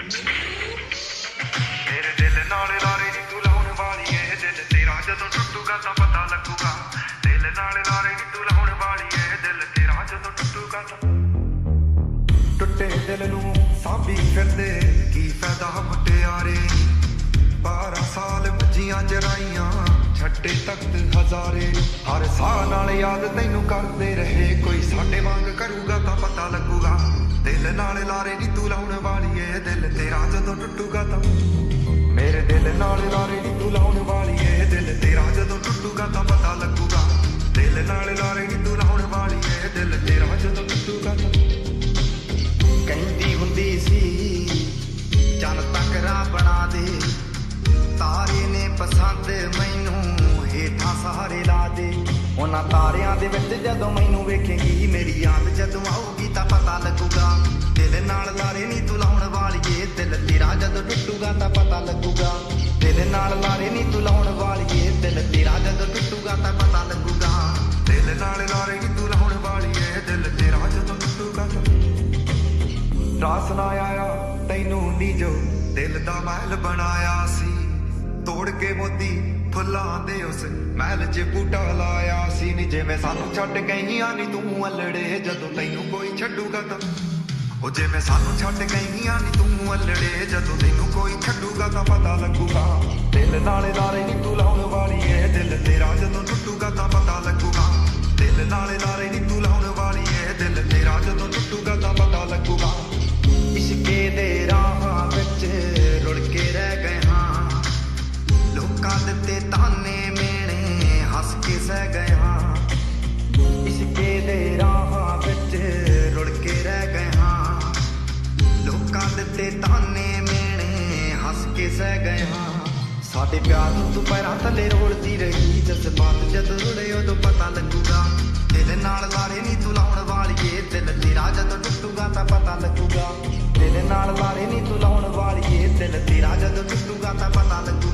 मेरे दिल नाल लारे नी तू लाउण वाली है, दिल तेरा जदों टुटूगा तां पता लगूगा। दिल नाल लारे नी तू लाउण वाली है, दिल तेरा जदों टुटूगा तां। टुटे दिल नूं सांभी फिरदे की फायदा मुटियारे, 12 साल मज्जियां चराइयां छड्डे तख्त हजारे। हर साह नाल याद तैनू करदे रहे, कोई साडे वांग करूगा तां पता लगूगा। दिल नाल लारे नी तू लाउण वाली है, दिल तेरा जदों टुटूगा तां। मेरे दिल नाल लारे नी तू लाउण वाली है, दिल तेरा जदों टुटूगा तां पता लगूगा। दिल नाल लारे नी तू लाउण वाली है, दिल तेरा जदों टुटूगा तां। कहंदी हुंदी सी चल तकरा बना दे, तारे ने पसंद मैनू हेठां सहारे ला दे। उन्हां तारियां दे विच जदों मैनू वेखेंगी, मेरी याद जदों आऊगी तां पता लगूगा। दिल नाल लारे नी तू लाउण वालीए, दिल तेरा जदों टुटूगा तां पता लगूगा। दिल नाल लारे नी तू लाउण वालीए, दिल तेरा जदों टुटूगा तां पता लगूगा। दिल नाल लारे नी तू लाउण वालीए, दिल तेरा जदों टुटूगा तां। रास ना आया तैनू नी जो दिल दा महल बनाया सी, तोड़ के मोती फुल्लां दे उस महल च बूटा लाया सी। नी जिवें सानू छड्ड गईयां नी तू अल्लड़े, जदों तैनू कोई छड्डूगा तां। ओ जिवें सानू छड्ड गईयां नी तू अल्लड़े, जदों तैनू कोई छड्डूगा तां पता लगूगा। दिल नाल लारे नी तू लाउण वाली है, दिल तेरा जदों टुटूगा तां पता लगूगा। दिल नाल लारे नी तू लाउण वाली है, दिल तेरा जदों टुटूगा तां पता लगूगा। इश्के दे राहां विच रुड़ के रह गए हां, लोकां दित्ते ताने मेणे हस के सह गए हां। इश्के दे राहां विच रुड़ के रह गए हां, लोकां दित्ते ताने मेणे हस के सह गए हां। साडे प्यार नूं तू पैरां थल्ले रोलदी रही, जज्बात जदों रुड़े उदों पता लगूगा। दिल नाल लारे नी तू लाउण वालीए, दिल तेरा जदों टुटूगा तां पता लगूगा। दिल नाल लारे नी तू लाउण वालीए, दिल तेरा जदों टुटूगा तां पता लगूगा।